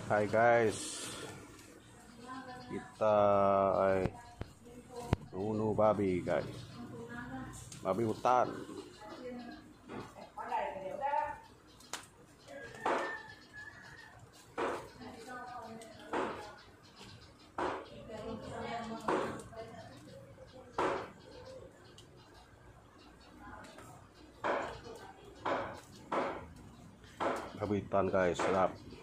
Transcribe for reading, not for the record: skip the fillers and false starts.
Hai guys, kita bunuh babi guys, babi hutan. Babi hutan guys, sedap.